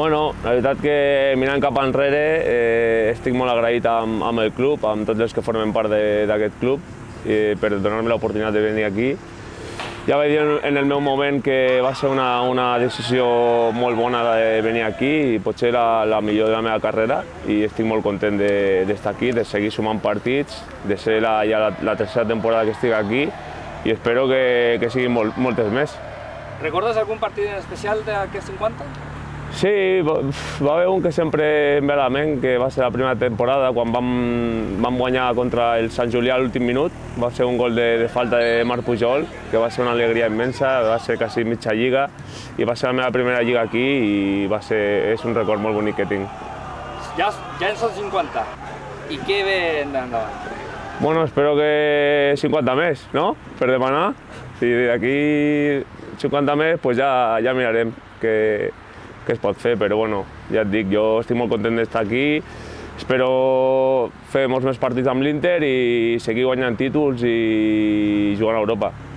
Bueno, la veritat que mirant cap enrere estic molt agraït amb el club, amb tots els que formen part d'aquest club, per donar-me l'oportunitat de venir aquí. Ja vaig dir en el meu moment que va ser una decisió molt bona de venir aquí i potser la millor de la meva carrera, i estic molt content d'estar aquí, de seguir sumant partits, de ser ja la tercera temporada que estic aquí i espero que siguin moltes més. Recordes algun partit especial d'aquests 50? Sí, va haver un que sempre em ve a la ment, que va ser la primera temporada, quan vam guanyar contra el Sant Julià a l'últim minut. Va ser un gol de falta de Marc Pujol, que va ser una alegria immensa, va ser quasi mitja lliga, i va ser la meva primera lliga aquí i és un record molt bonic que tinc. Ja en són 50. I què ve endavant? Bueno, espero que 50 més, no? Per demanar. Si d'aquí 50 més, pues ja mirarem què es pot fer, però bueno, ja et dic, jo estic molt content d'estar aquí, espero fer molts més partits amb l'Inter i seguir guanyant títols i jugant a Europa.